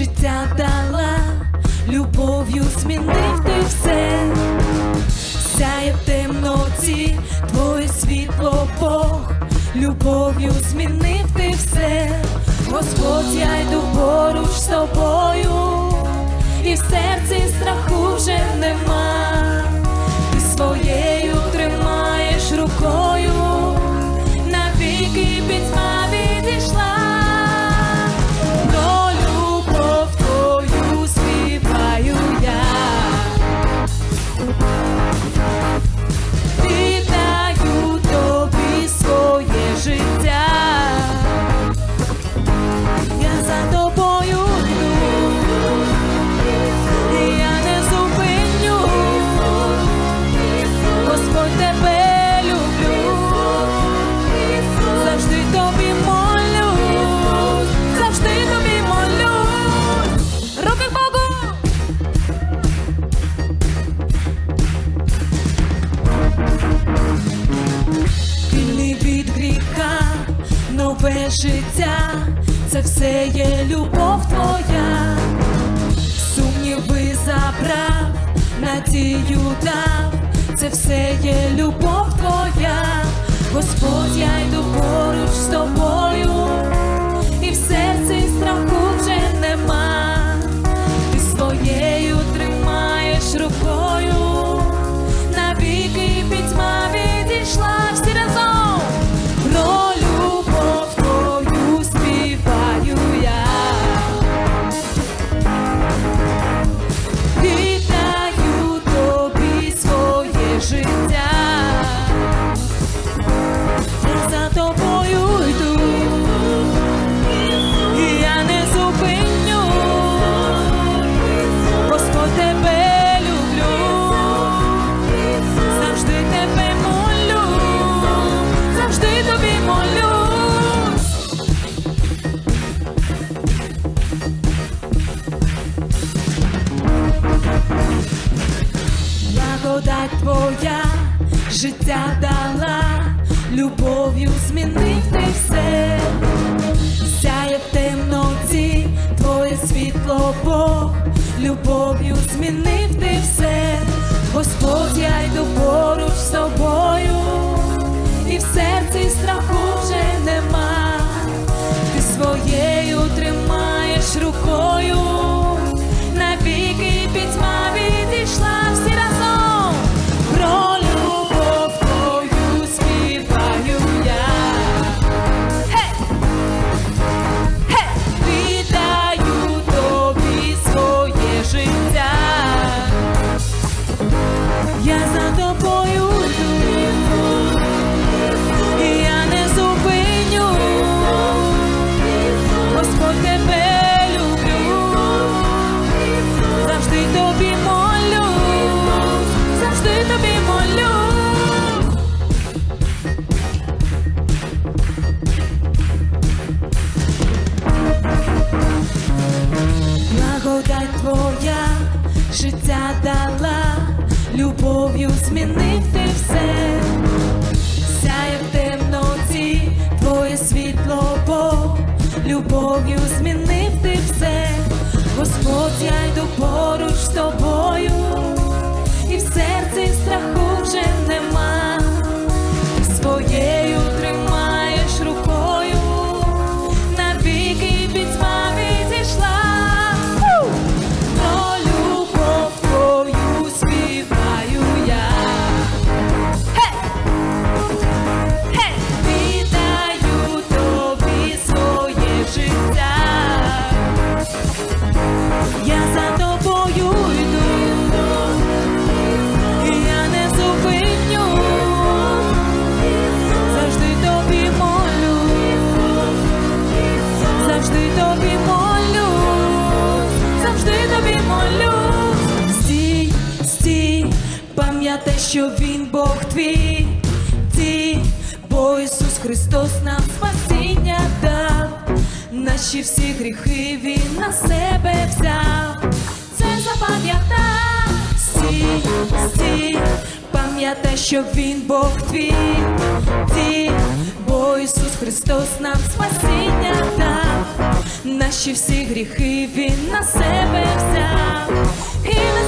життя дала, любов'ю змінив ти все. Сяє в темноті твоє світло, Бог, любов'ю змінив ти все. Господь, я йду поруч з тобою, і в серці страху вже нема. Ти своєю тримаєш рукою, навіки пітьма відійшла. Про любов твою співаю я, віддаю тобі своє життя. Я за тобою йду, і я не зупиню. Господь, тебе люблю, завжди тобі молюсь, завжди тобі молюсь. Руки к Богу! Вільний від гріха, нове життя, це все є любов твоя. Сумніви забрав, надію дав, це все є любов твоя. Господь, я йду поруч з тобою, і в серці страху вже нема. Ти своєю тримаєш рукою, навіки пітьма відійшла. Всі разом! Про любов твою співаю я, віддаю тобі своє життя. Я за тобою йду, і я не зупиню. Господь, тебе люблю, завжди тебе молю, завжди тобі молюсь. Благодать твоя життя дала, любов'ю змінив ти все. Сяє в темноті твоє світло, Бог, любов'ю змінив ти все. Господь, я йду поруч з тобою, і в серці страху вже нема. Ти своєю тримаєш рукою, навіки пітьма відійшла. Всі разом! Про любов твою співаю я, віддаю тобі своє життя. Я за тобою йду, і я не зупиню. Господь, тебе люблю, завжди тобі молю, завжди тобі молю. Благодать твоя життя дала, любов'ю змінив ти все. Сяє в темноті твоє світло, Бог, любов'ю змінив ти все. Господь, я йду поруч з тобою, і в серці страху вже нема. Ти своєю тримаєш рукою, навіки пітьма відійшла. Про любов твою співаю я, віддаю тобі своє життя. Я за тобою йду, і я не зупиню. Завжди тобі молю, завжди тобі молю, завжди тобі молю. Стій, стій, пам'ятай, що Він Бог твій, бо Ісус Христос нам спасіння дав. Наші всі гріхи Він на себе взяв. Це запам'ятай. Стій, стій, пам'ятай, що Він Бог твій, бо Ісус Христос нам спасіння дав. наші всі гріхи він на себе взяв і на